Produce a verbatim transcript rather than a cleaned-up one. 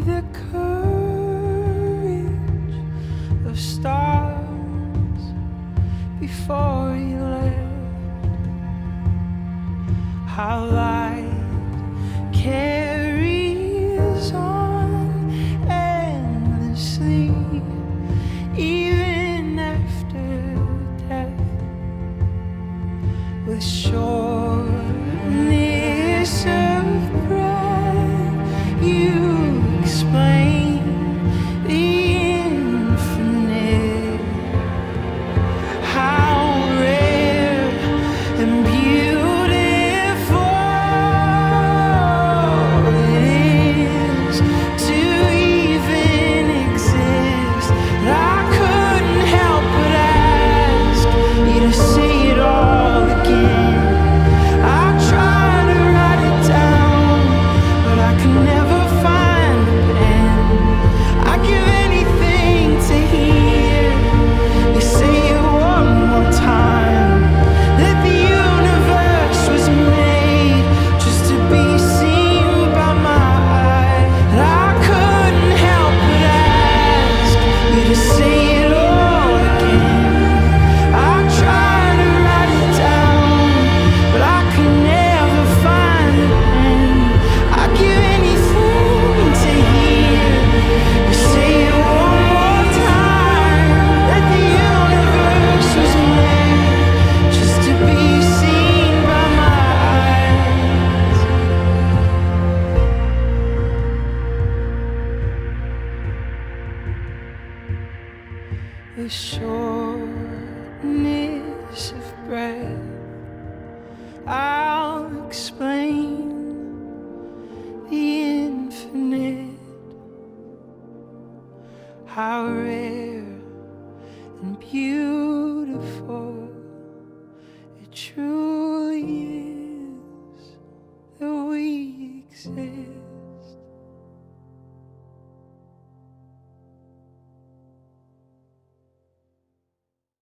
the courage of stars before you left. How light carries on endlessly, even after death, with shortness of breath. You explain the infinite, how rare and beautiful it is to even exist. And I couldn't help but ask you to say it all again. I tried to write it down, but I could never find a pen. I'd give anything to hear you say it one more time, that the universe was made just to be seen by my eye. And I couldn't help but ask you to say it all again. I tried to write it down, but I could never find a pen. I'd give anything to hear you say it one more time, that the universe was made just to be seen by my eyes. The shortness of breath, I'll explain the infinite, how rare and beautiful it truly is.